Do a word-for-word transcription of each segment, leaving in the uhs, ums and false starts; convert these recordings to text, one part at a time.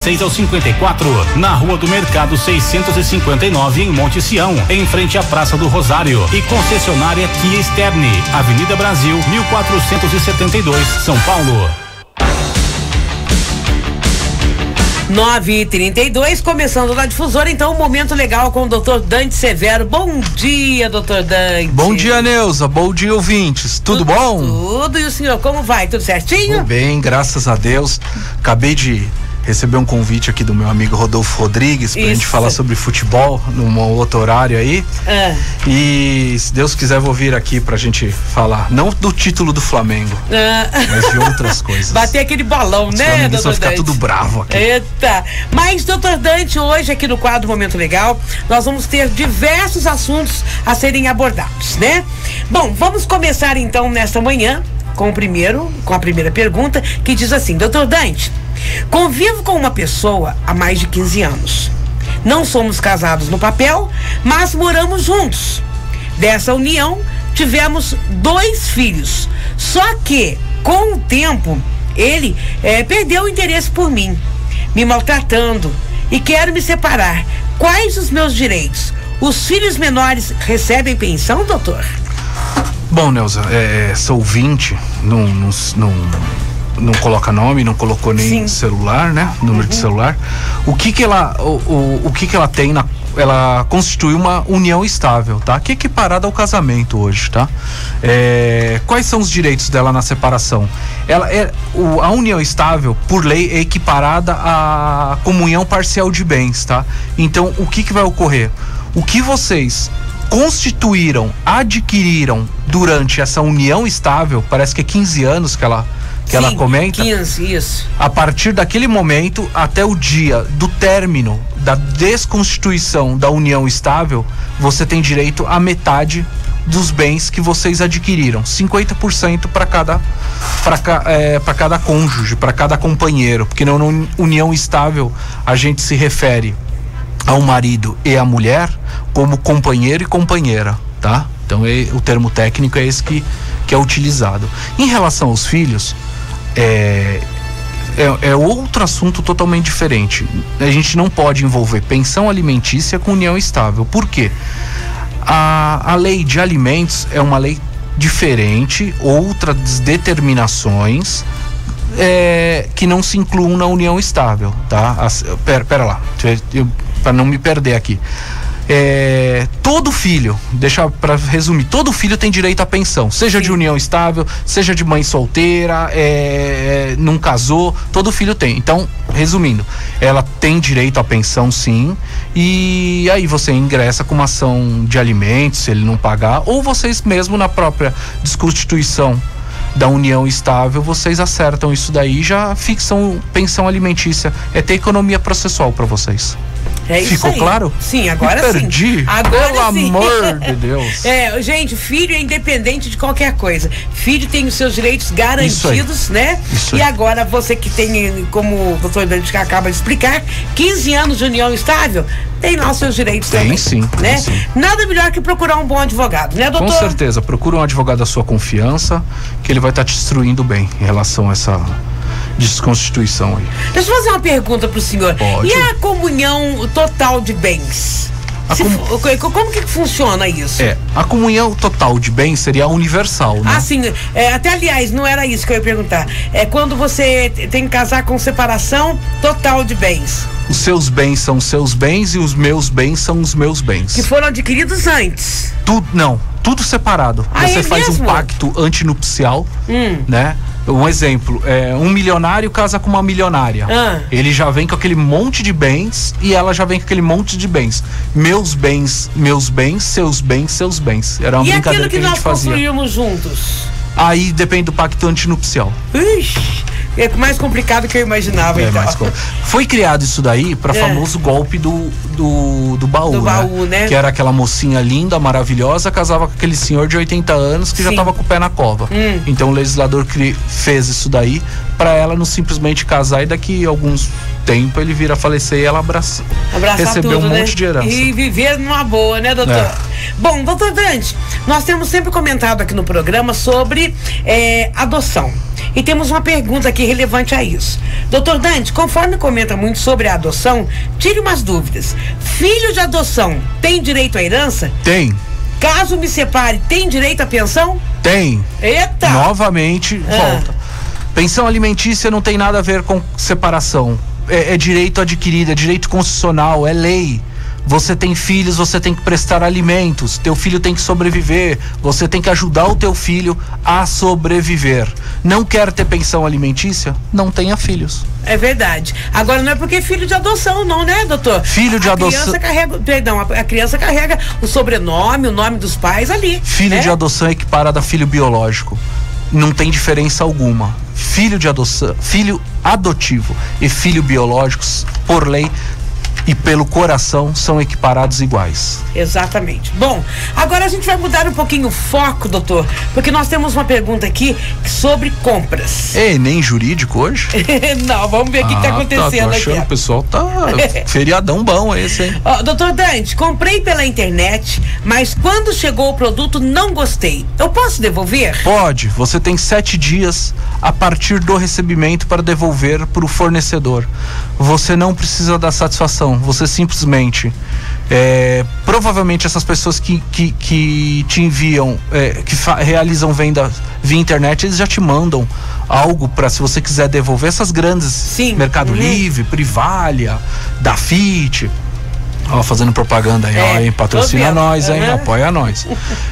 seis ao cinquenta e quatro, na Rua do Mercado seiscentos e cinquenta e nove, em Monte Sião, em frente à Praça do Rosário. E concessionária Kia Sterne, Avenida Brasil, mil quatrocentos e setenta e dois, São Paulo. nove e trinta e dois, começando na difusora, então um momento legal com o doutor Dante Severo. Bom dia, doutor Dante. Bom dia, Neuza. Bom dia, ouvintes. Tudo, Tudo bom? Tudo. E o senhor, como vai? Tudo certinho? Tudo bem, graças a Deus. Acabei de receber um convite aqui do meu amigo Rodolfo Rodrigues pra Isso. gente falar sobre futebol num outro horário aí. Ah. E se Deus quiser, vou vir aqui pra gente falar, não do título do Flamengo, ah. mas de outras coisas. Bater aquele balão, Os né, doutor vão ficar Dante? tudo bravo aqui. Eita! Mas, doutor Dante, hoje aqui no quadro Momento Legal, nós vamos ter diversos assuntos a serem abordados, né? Bom, vamos começar então nesta manhã com o primeiro, com a primeira pergunta, que diz assim: doutor Dante, convivo com uma pessoa há mais de quinze anos. Não somos casados no papel, mas moramos juntos. Dessa união, tivemos dois filhos. Só que, com o tempo, ele é, perdeu o interesse por mim, me maltratando, e quero me separar. Quais os meus direitos? Os filhos menores recebem pensão, doutor? Bom, Neuza, é, essa ouvinte não, não, não, não coloca nome, não colocou nem Sim. celular, né? Número uhum. de celular. O que que ela, o, o, o que que ela tem na, ela constitui uma união estável, tá? Que é equiparada ao casamento hoje, tá? É, quais são os direitos dela na separação? Ela é, o, a união estável, por lei, é equiparada à comunhão parcial de bens, tá? Então, o que que vai ocorrer? O que vocês constituíram, adquiriram durante essa união estável, parece que é quinze anos que ela que Sim, ela comenta. quinze, isso. A partir daquele momento até o dia do término da desconstituição da união estável, você tem direito à metade dos bens que vocês adquiriram, cinquenta por cento para cada para é, para cada cônjuge, para cada companheiro, porque na união estável a gente se refere ao marido e à mulher como companheiro e companheira, tá? Então é, o termo técnico é esse que, que é utilizado. Em relação aos filhos, é, é, é outro assunto totalmente diferente. A gente não pode envolver pensão alimentícia com união estável. Por quê? A, a lei de alimentos é uma lei diferente, outras determinações é, que não se incluam na união estável, tá? As, pera, pera lá, eu para não me perder aqui. É, todo filho, deixa para resumir, todo filho tem direito à pensão, seja sim. de união estável, seja de mãe solteira, é, não casou, todo filho tem. Então, resumindo, ela tem direito à pensão, sim, e aí você ingressa com uma ação de alimentos, se ele não pagar, ou vocês mesmo na própria desconstituição da união estável, vocês acertam isso daí, já fixam pensão alimentícia. É ter economia processual para vocês. É isso Ficou aí. claro? Sim, agora Me perdi. sim. Agora Pelo sim. amor de Deus. É, gente, filho é independente de qualquer coisa. Filho tem os seus direitos garantidos, né? Isso e aí. Agora você que tem, como o doutor Dante acaba de explicar, quinze anos de união estável, tem lá os seus direitos tem, também. Sim, né? tem sim. Nada melhor que procurar um bom advogado, né, doutor? Com certeza, procura um advogado da sua confiança, que ele vai estar te instruindo bem em relação a essa desconstituição aí. Deixa eu fazer uma pergunta pro senhor. Pode. E a comunhão total de bens? Se, com... Como que funciona isso? É, a comunhão total de bens seria universal, né? Ah, sim. É, até, aliás, não era isso que eu ia perguntar. É quando você tem que casar com separação total de bens. Os seus bens são os seus bens e os meus bens são os meus bens. Que foram adquiridos antes. Tudo, não, tudo separado. Ah, você é faz mesmo? um pacto antinupcial, hum. né? Um exemplo, é, um milionário casa com uma milionária. Ah. Ele já vem com aquele monte de bens e ela já vem com aquele monte de bens. Meus bens, meus bens, seus bens, seus bens. Era uma e brincadeira que, que a gente fazia. E aquilo que nós construímos juntos? Aí depende do pacto antinupcial. Ixi, é mais complicado que eu imaginava, é então. Mais com... Foi criado isso daí para é. famoso golpe do, do, do baú, do né? baú, né? Que era aquela mocinha linda, maravilhosa, casava com aquele senhor de oitenta anos que Sim. já tava com o pé na cova. Hum. Então o legislador cri... fez isso daí para ela não simplesmente casar e daqui a alguns tempo ele vir a falecer e ela abraça, receber tudo, um né? monte de herança. E viver numa boa, né, doutor? É. Bom, doutor Dante, nós temos sempre comentado aqui no programa sobre é, adoção. E temos uma pergunta aqui relevante a isso. Doutor Dante, conforme comenta muito sobre a adoção, tire umas dúvidas. Filho de adoção tem direito à herança? Tem. Caso me separe, tem direito à pensão? Tem. Eita! Novamente, Ah. volta. Pensão alimentícia não tem nada a ver com separação. É, é direito adquirido, é direito constitucional, é lei. Você tem filhos, você tem que prestar alimentos. Teu filho tem que sobreviver. Você tem que ajudar o teu filho a sobreviver. Não quer ter pensão alimentícia? Não tenha filhos. É verdade. Agora não é porque é filho de adoção, não, né, doutor? Filho de a adoção- Criança carrega, perdão, a, a criança carrega o sobrenome, o nome dos pais ali. Filho né? de adoção é equiparado a filho biológico. Não tem diferença alguma. Filho de adoção, filho adotivo e filho biológicos, por lei e pelo coração, são equiparados iguais. Exatamente. Bom, agora a gente vai mudar um pouquinho o foco, doutor, porque nós temos uma pergunta aqui sobre compras. É nem jurídico hoje? Não, vamos ver o que está acontecendo tô achando, aqui. o pessoal tá feriadão bom esse, hein? Ó, doutor Dante, comprei pela internet, mas quando chegou o produto não gostei. Eu posso devolver? Pode, você tem sete dias a partir do recebimento para devolver para o fornecedor. Você não precisa dar satisfação, você simplesmente é, provavelmente essas pessoas que, que, que te enviam, é, que fa- realizam venda via internet, eles já te mandam algo para, se você quiser devolver, essas grandes, Sim. Mercado Uhum. Livre, Privalia, Dafit. Ó, fazendo propaganda aí, É, ó, hein? Patrocina tô vendo. nós, hein? Uhum. Apoia nós.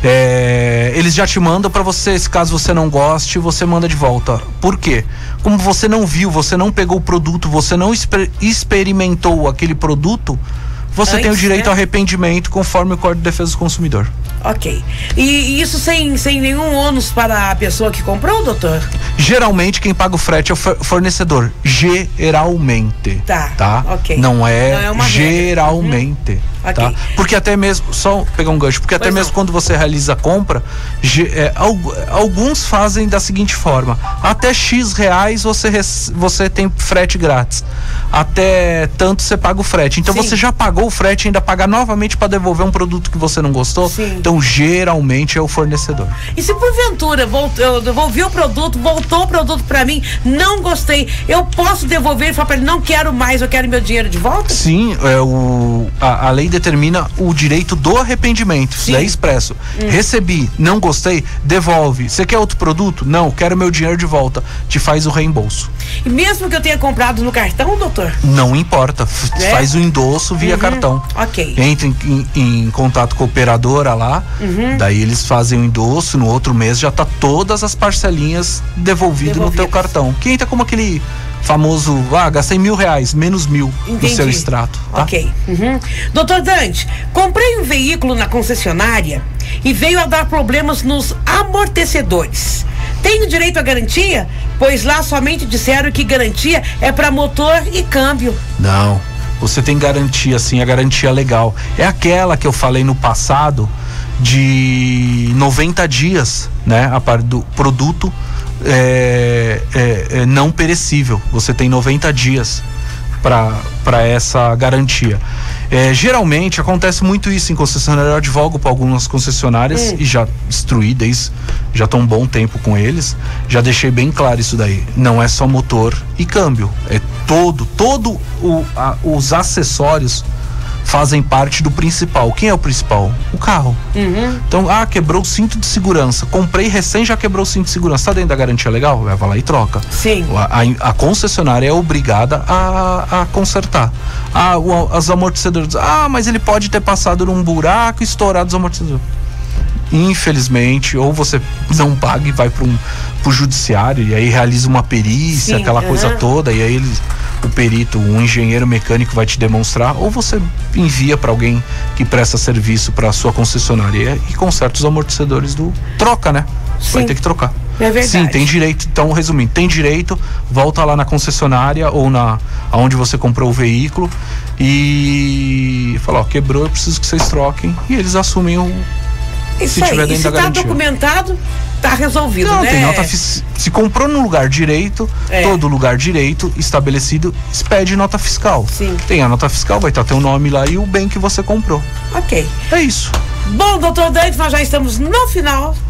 É, eles já te mandam pra você, se caso você não goste, você manda de volta. Por quê? Como você não viu, você não pegou o produto, você não exper- experimentou aquele produto, você Antes, tem o direito né? ao arrependimento conforme o Código de Defesa do Consumidor. Ok. E, e isso sem, sem nenhum ônus para a pessoa que comprou, doutor? Geralmente quem paga o frete é o for- fornecedor. Geralmente. Tá, Tá? ok. Não é, Não é uma regra. geralmente. Ok. Tá? Porque até mesmo, só pegar um gancho, porque até Pois mesmo não. quando você realiza a compra, ge- é, algu- alguns fazem da seguinte forma: até X reais você, rece- você tem frete grátis. Até tanto você paga o frete. Então Sim. você já pagou o frete e ainda paga novamente para devolver um produto que você não gostou? Sim. Então geralmente é o fornecedor. E se porventura voltou, eu devolvi o produto, voltou o produto para mim, não gostei, eu posso devolver e falar para ele, não quero mais, eu quero meu dinheiro de volta? Sim, é o, a, a lei determina o direito do arrependimento. Isso Sim. é expresso. Recebi, não gostei, devolve. Você quer outro produto? Não, quero meu dinheiro de volta. Te faz o reembolso. E mesmo que eu tenha comprado no cartão, doutor? Não importa, f- É? faz o endosso via Uhum. cartão. Ok. Entra em, em- em contato com a operadora lá, Uhum. daí eles fazem o endosso, no outro mês já tá todas as parcelinhas devolvido no teu Devolvidas. cartão. Que entra como aquele famoso, ah, gastei mil reais, menos mil Entendi. no seu extrato. Tá? Ok. Uhum. Doutor Dante, comprei um veículo na concessionária e veio a dar problemas nos amortecedores. Tenho direito à garantia? Pois lá somente disseram que garantia é para motor e câmbio. Não, você tem garantia, sim, a garantia legal. É aquela que eu falei no passado de noventa dias, né? A parte do produto é, é, é não perecível. Você tem noventa dias para essa garantia. É, geralmente acontece muito isso em concessionária. Eu advogo para algumas concessionárias Hum. e já instruí desde, já estou um bom tempo com eles, já deixei bem claro isso daí. Não é só motor e câmbio, é todo, todo o, a, os acessórios fazem parte do principal. Quem é o principal? O carro. Uhum. Então, ah, quebrou o cinto de segurança. Comprei recém, já quebrou o cinto de segurança. Tá dentro da garantia legal? Leva lá e troca. Sim. A, a- a concessionária é obrigada a, a consertar. Ah, o, as amortecedores. Ah, mas ele pode ter passado num buraco e estourado os amortecedores. Infelizmente, ou você não paga e vai para um pro judiciário e aí realiza uma perícia, Sim, aquela coisa aham. toda, e aí eles, o perito, um engenheiro mecânico vai te demonstrar, ou você envia para alguém que presta serviço para sua concessionária e conserta os amortecedores do troca, né? Vai Sim. ter que trocar. É verdade. Sim, tem direito. Então, resumindo, tem direito, volta lá na concessionária ou na aonde você comprou o veículo e fala, ó, quebrou, eu preciso que vocês troquem, e eles assumem o Isso se aí. tiver E dentro se da tá garantia. documentado, tá resolvido, Não, né? tem nota fis... Se comprou no lugar direito, É. todo lugar direito estabelecido, expede nota fiscal. Sim. Tem a nota fiscal, vai estar teu nome lá e o bem que você comprou. Ok. É isso. Bom, doutor Dante, nós já estamos no final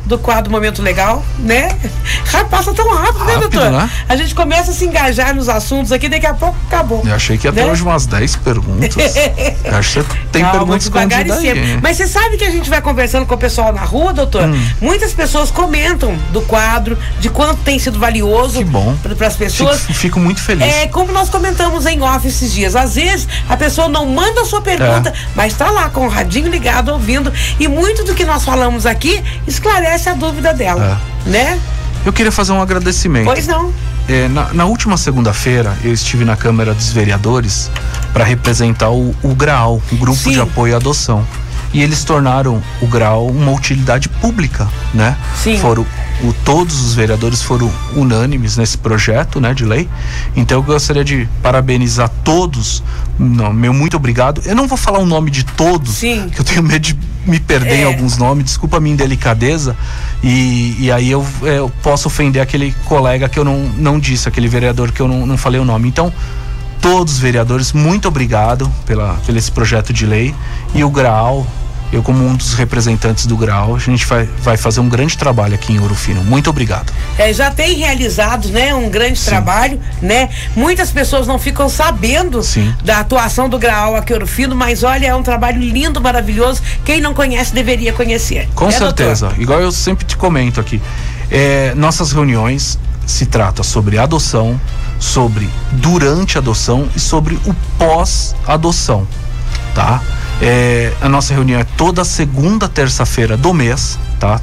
do quadro Momento Legal, né? Passa tão rápido, né, Rápido, doutor? né? A gente começa a se engajar nos assuntos aqui, daqui a pouco acabou. Eu achei que ia ter né? hoje umas dez perguntas. Eu acho que você tem Calma, perguntas devagar e escondidas aí. sempre. hein? Mas você sabe que a gente vai conversando com o pessoal na rua, doutor? Hum. Muitas pessoas comentam do quadro, de quanto tem sido valioso Que bom. para as pessoas. Fico, fico muito feliz. É, como nós comentamos em off esses dias, às vezes a pessoa não manda a sua pergunta, É. mas tá lá com o radinho ligado, ouvindo, e muito do que nós falamos aqui esclarece a dúvida dela, né? Eu queria fazer um agradecimento. Pois não. É, na, na última segunda-feira, eu estive na Câmara dos Vereadores para representar o, o GRAAL, o Grupo Sim. de Apoio à Adoção. E eles tornaram o GRAAL uma utilidade pública, né? Sim. Foram, o, todos os vereadores foram unânimes nesse projeto, né, de lei. Então eu gostaria de parabenizar todos. Não, meu muito obrigado. Eu não vou falar o nome de todos, Sim. que eu tenho medo de me perder É. em alguns nomes. Desculpa a minha indelicadeza. E, e aí eu, eu posso ofender aquele colega que eu não, não disse, aquele vereador que eu não, não falei o nome. Então, todos os vereadores, muito obrigado pela, pelo esse projeto de lei. E o GRAAL, eu como um dos representantes do GRAAL, a gente vai, vai fazer um grande trabalho aqui em Ouro Fino. Muito obrigado. É, já tem realizado, né, um grande Sim. trabalho, né? Muitas pessoas não ficam sabendo Sim. da atuação do GRAAL aqui em Ouro Fino, mas olha, é um trabalho lindo, maravilhoso. Quem não conhece deveria conhecer. Com É, certeza. doutor? Igual eu sempre te comento aqui. É, nossas reuniões se trata sobre adoção, sobre durante a adoção e sobre o pós-adoção, tá? É, a nossa reunião é toda segunda terça-feira do mês, tá?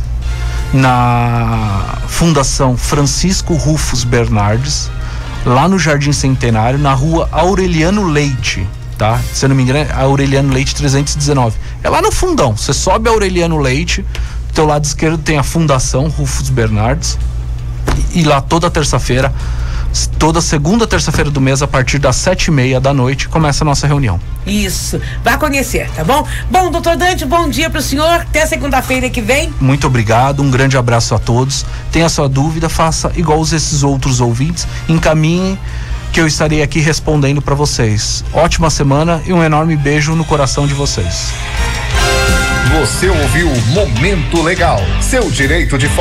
Na Fundação Francisco Rufus Bernardes, lá no Jardim Centenário, na rua Aureliano Leite, tá? Se eu não me engano, é Aureliano Leite trezentos e dezenove. É lá no fundão. Você sobe a Aureliano Leite, do teu lado esquerdo tem a Fundação Rufus Bernardes, e, e lá toda terça-feira, toda segunda terça-feira do mês, a partir das sete e meia da noite, começa a nossa reunião. Isso, vá conhecer, tá bom? Bom, doutor Dante, bom dia pro senhor, até segunda-feira que vem. Muito obrigado, um grande abraço a todos. Tenha sua dúvida, faça igual esses outros ouvintes, encaminhe que eu estarei aqui respondendo para vocês. Ótima semana e um enorme beijo no coração de vocês. Você ouviu Momento Legal, seu direito de